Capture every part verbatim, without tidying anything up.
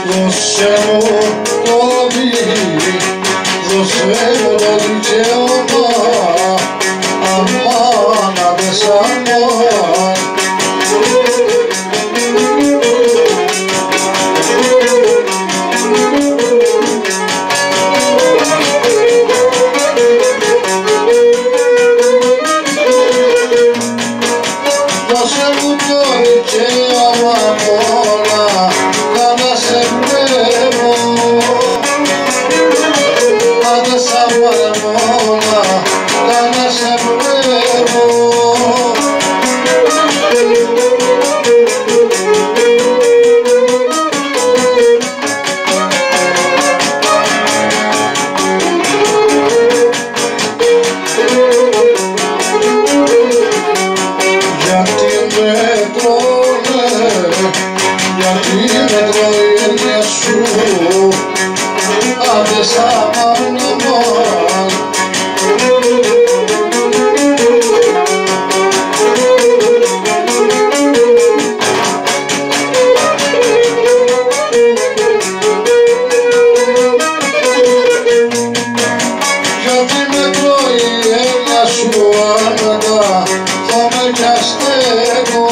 δώσε μου το δι, δώσε μου το δικαίωμα, αμά να με σαμώ. Δώσε μου το δικαίωμα όλα, να σε βλέπω, άντε σαν παραμόνα, να σε βλέπω. Γιατί με τρώνε, γιατί με τρώει η έννοια σου, άντε σαν παραμόνα. Γιατί με τρώει η έννοια σου, άνετα θα με πιαστέκω,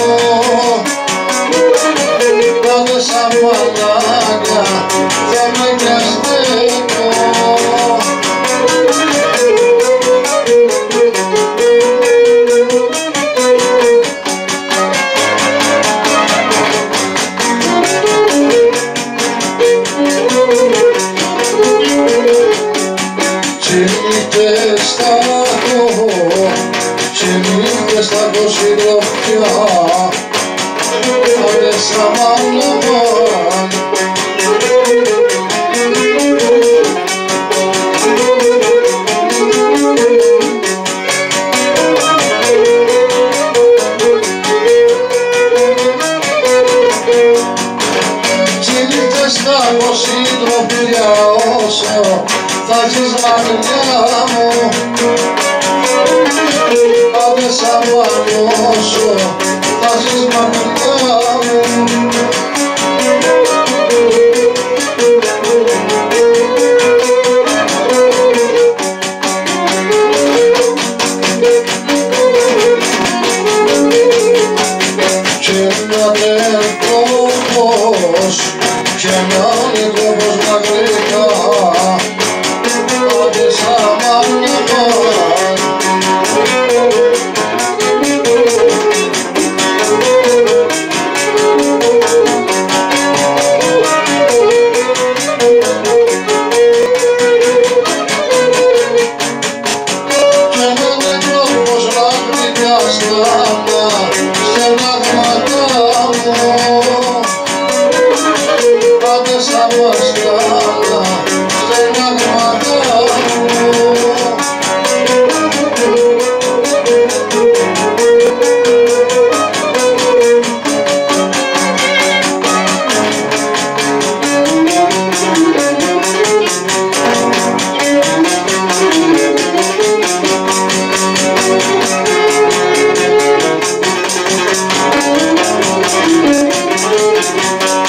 άντε σαν μαλάκα θα με πιαστέκω. Και νύχτες θα έχω, και νύχτες θα έχω συντροφιά, άντε σαν μαλαμάν. Και νύχτες θα έχω συντροφιά όσο θα ζεις μακριά μου, άντε σαν πανώσω θα ζεις μακριά μου. Και να είναι τρόπος, και να είναι τρόπος μακριά, άντε σαν μαλαμάν. Και να είναι τρόπος μακριά στάνα, στενάγματά μου, άντε σαν μασκάλα, στενάγματά μου. Thank you.